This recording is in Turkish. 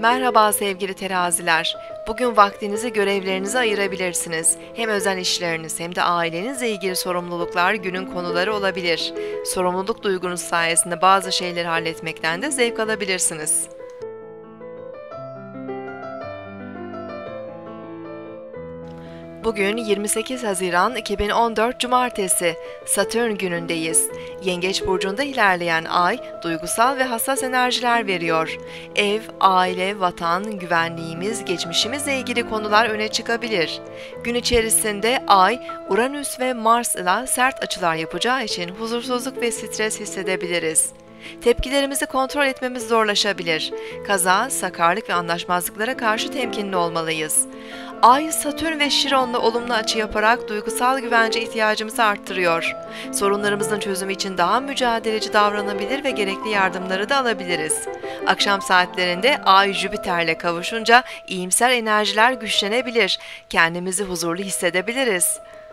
Merhaba sevgili teraziler. Bugün vaktinizi görevlerinize ayırabilirsiniz. Hem özel işleriniz hem de ailenizle ilgili sorumluluklar günün konuları olabilir. Sorumluluk duygunuz sayesinde bazı şeyleri halletmekten de zevk alabilirsiniz. Bugün 28 Haziran 2014 Cumartesi, Satürn günündeyiz. Yengeç burcunda ilerleyen ay, duygusal ve hassas enerjiler veriyor. Ev, aile, vatan, güvenliğimiz, geçmişimizle ilgili konular öne çıkabilir. Gün içerisinde ay, Uranüs ve Mars ile sert açılar yapacağı için huzursuzluk ve stres hissedebiliriz. Tepkilerimizi kontrol etmemiz zorlaşabilir. Kaza, sakarlık ve anlaşmazlıklara karşı temkinli olmalıyız. Ay, Satürn ve Şiron'la olumlu açı yaparak duygusal güvence ihtiyacımızı arttırıyor. Sorunlarımızın çözümü için daha mücadeleci davranabilir ve gerekli yardımları da alabiliriz. Akşam saatlerinde Ay, Jüpiter'le kavuşunca iyimser enerjiler güçlenebilir. Kendimizi huzurlu hissedebiliriz.